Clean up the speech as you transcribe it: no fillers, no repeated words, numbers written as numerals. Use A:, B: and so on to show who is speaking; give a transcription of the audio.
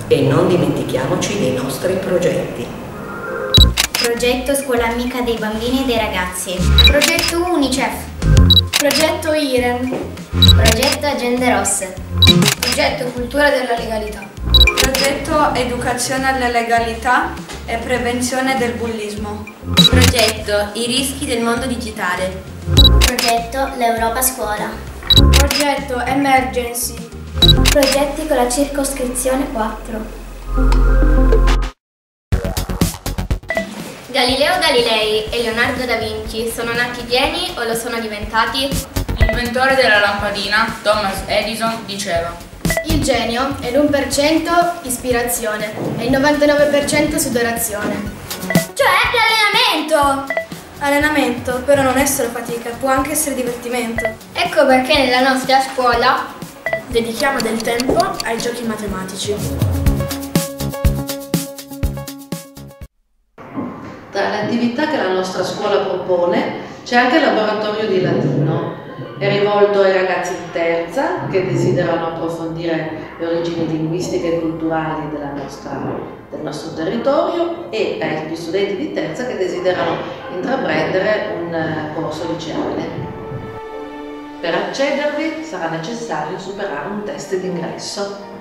A: E non dimentichiamoci dei nostri progetti.
B: Progetto Scuola Amica dei Bambini e dei Ragazzi. Progetto UNICEF.
C: Progetto IREN.
B: Progetto Agende Rosse.
C: Progetto Cultura della Legalità.
D: Progetto Educazione alla Legalità e Prevenzione del Bullismo.
E: Progetto I rischi del mondo digitale.
B: Progetto L'Europa Scuola.
C: Progetto Emergency.
B: Progetti con la circoscrizione 4.
E: Galileo Galilei e Leonardo da Vinci sono nati geni o lo sono diventati?
F: L'inventore della lampadina, Thomas Edison, diceva:
C: Il genio è l'1% ispirazione e il 99% sudorazione.
E: Cioè l'allenamento!
D: Allenamento, però non è solo fatica, può anche essere divertimento.
E: Ecco perché nella nostra scuola
C: Dedichiamo del tempo ai giochi matematici.
G: Tra le attività che la nostra scuola propone c'è anche il laboratorio di latino. È rivolto ai ragazzi di terza che desiderano approfondire le origini linguistiche e culturali del nostro territorio e agli studenti di terza che desiderano intraprendere un corso liceale. Per accedervi sarà necessario superare un test d'ingresso.